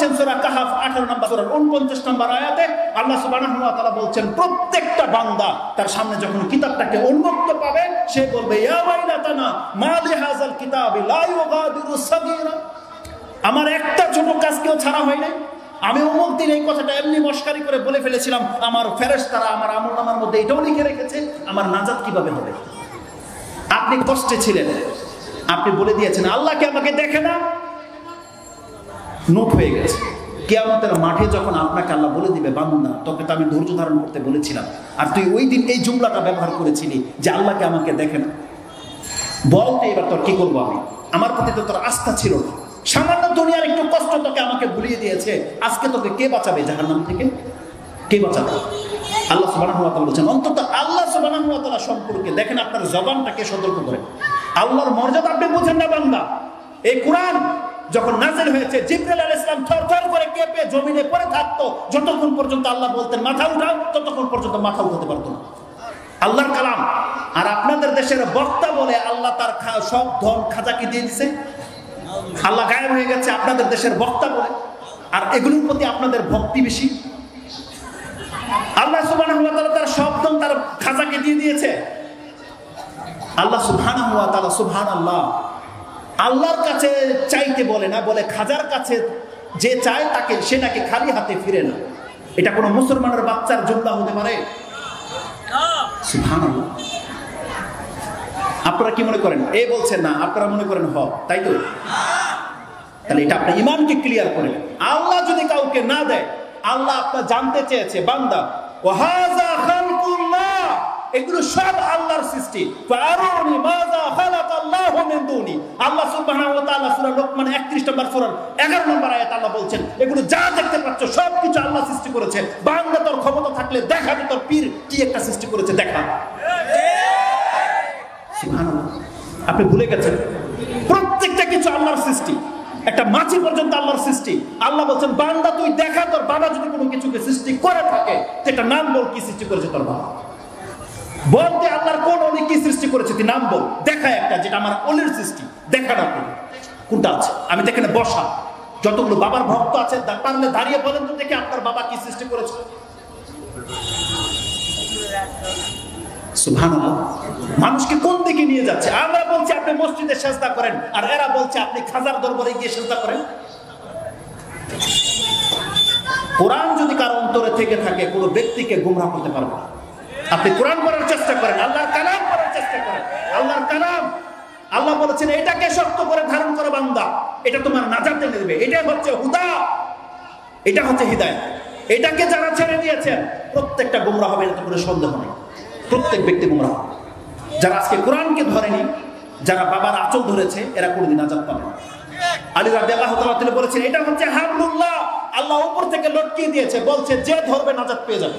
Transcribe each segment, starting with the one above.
বলছেন সূরা কাহফ 18 নম্বর সূরার 49 নম্বর আয়াতে আল্লাহ সুবহানাহু ওয়া তাআলা বলছেন প্রত্যেকটা বান্দা তার সামনে যখন কিতাবটাকে উন্মুক্ত পাবে সে বলবে ইয়া ওয়াইলাতানা মা লিহাযাল কিতাবি লা ইউগাদিরু সাগীরা, আমার একটা ছোট কাজ কেউ ছাড়া হয় না। আমি অমুক দিন এই কথাটা এমনি মশকারি করে বলে ফেলেছিলাম, আমার ফেরেশতারা আমার আমলনামার মধ্যে এটাও লিখে রেখেছে, আমার নাজাত কিভাবে হবে? আপনি কষ্টে ছিলেন, আপনি বলে দিয়েছেন আল্লাহকে আমাকে দেখে না, নোট হয়ে গেছে। কিয়ামতের মাঠে যখন আপনাকে আল্লাহ বলে দিবে বান্দা তোকে তো আমি ধৈর্য ধারণ করতে বলেছিলাম, আর তুই ওই দিন এই জুমলাটা ব্যবহার করেছিলি যে আল্লাহকে আমাকে দেখে না, বলতে এবার তোর কি করবো? আমি আমার প্রতি তো তোর আস্থা ছিল না, সামান্য দুনিয়ার একটু কষ্ট তোকে আমাকে ভুলিয়ে দিয়েছে, আজকে তোকে কে বাঁচাবে জাহান্নাম থেকে? কে বাঁচাবে? আল্লাহ সুবহানাহু ওয়া তাআলা বলেছেন অন্তত আল্লাহ সুবহানাহু ওয়া তাআলা সম্পর্কে দেখেন আপনার জবানটাকে সতর্ক করেন। আল্লাহর মর্যাদা আপনি বুঝেন না বান্দা। এই কোরআন যখন নাযিল হয়েছে জিবরাইল আলাইহিস সালাম থরথর করে কেঁপে জমিনে পড়ে থাকতো, যতক্ষণ পর্যন্ত আল্লাহ বলতেন মাথা উঠাও ততক্ষণ পর্যন্ত মাথা উঠাতে পারতো না। আল্লাহর কালাম। আর আপনাদের দেশের বক্তা বলে আল্লাহ তার সব ধন খাজাকে দিয়ে দিছে, আল্লাহ গায়েব হয়ে গেছে আপনাদের দেশের বক্তা বলে, আর এগুলোর প্রতি আপনাদের ভক্তি বেশি। আল্লাহ সুবহানাহু ওয়া তাআলা তার সব ধন তার খাজাকে দিয়ে দিয়েছে। আল্লাহ সুবহানাহু ওয়া তাআলা সুবহানাল্লাহ আল্লাহর কাছে চাইতে বলে না, বলে খাজার কাছে যে চায় তাকে সে নাকি খালি হাতে ফিরে না। এটা কোনো মুসলমানের বাচ্চার জুমলা হতে পারে? সুবহানাল্লাহ। আপনারা কি মনে করেন? এ বলছেন না, আপনারা মনে করেন হ, তাই তো? তাহলে এটা আপনার ইমানকে ক্লিয়ার করে। আল্লাহ যদি কাউকে না দেয়, আল্লাহ আপনার জানতে চেয়েছে বান্দা ওয়াহাযা খালকুল্লাহ, এগুলো সব আল্লাহর সৃষ্টি। ফাআরুনি মাযা খালাকাল্লাহু মিন দুনি। আল্লাহ সুবহানাহু ওয়া তাআলা সূরা লোকমান 31 নম্বর সূরার 11 নম্বর আয়াত আল্লাহ বলছেন এগুলো যা দেখতে পাচ্ছ সব কিছু আল্লাহ সৃষ্টি করেছে। বান্দা তোর ক্ষমতা থাকলে দেখাবি তোর পীর কি একটা সৃষ্টি করেছে, দেখা। সুবহানাল্লাহ। আপনি ভুলে গেছেন প্রত্যেকটা কিছু আল্লাহর সৃষ্টি, একটা মাছি পর্যন্ত আল্লাহর সৃষ্টি। আল্লাহ বলছেন বান্দা তুই দেখা, তোর বাবা যদি কোনো কিছুকে সৃষ্টি করে থাকে সেটা নাম বল, কি সৃষ্টি করেছে তোর বাবা। বলতে আল্লাহর কোন অলি কি সৃষ্টি করেছে তুই নাম বল, দেখা একটা যেটা আমার অলির সৃষ্টি, দেখা না কোনটা আছে আমি দেখে না বসা। যতগুলো বাবার ভক্ত আছে পারলে দাঁড়িয়ে বলেন তো দেখে আপনার বাবা কি সৃষ্টি করেছে। সুবহানাল্লাহ। মানুষকে কোন দিকে নিয়ে যাচ্ছে? আমরা বলছি আপনি মসজিদে সেজদা করেন, আর এরা বলছে আপনি খাজার দরবারে গিয়ে সেজদা করেন। কোরআন যদি কারো অন্তরে থেকে থাকে কোনো ব্যক্তিকে গুমরাহ করতে পারবে না। আপনি কোরআন পড়ার চেষ্টা করেন, আল্লাহর কালাম পড়ার চেষ্টা করেন। আল্লাহর কালাম আল্লাহ বলেছেন এটাকে শক্ত করে ধারণ করো বান্দা, এটা তোমার নাজাতে নেবে। এটা হচ্ছে হুদা, এটা হচ্ছে হিদায়াত। এটাকে যারা ছেড়ে দিয়েছেন প্রত্যেকটা গুমরাহ হবে, এটা কোনো সন্দেহ নেই। প্রত্যেক ব্যক্তি গুমরাহ। যারা আজকে কোরআনকে ধরেনি, যারা বাবার আঁচল ধরেছে, এরা কোনোদিন নাজাত পাবে না। আলী রাদিয়াল্লাহু তাআলা তিনি বলেছেন এটা হচ্ছে হাবলুল্লাহ, আল্লাহ উপর থেকে লটকিয়ে দিয়েছে, বলছে যে ধরবে নাজাত পেয়ে যাবে।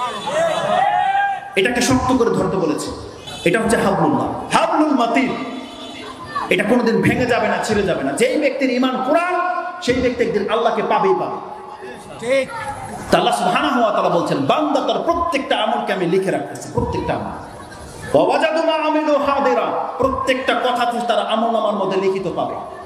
এটাকে শক্ত করে ধরতে বলেছে। এটা হচ্ছে হাবলুল্লাহ, হাবলুল মাতিন। এটা কোনোদিন ভেঙে যাবে না, ছিঁড়ে যাবে না। যেই ব্যক্তির ঈমান কোরআন, সেই ব্যক্তি একদিন আল্লাহকে পাবেই পাবে। ঠিক। আল্লাহ সুবহানাহু ওয়া তাআলা বলছেন বান্দা তার প্রত্যেকটা আমলকে আমি লিখে রাখতেছি, প্রত্যেকটা আমল। ওয়া ওয়াজাদু মা আমিলু হাদিরা, প্রত্যেকটা কথা তার আমলনামার মধ্যে লিখিত পাবে।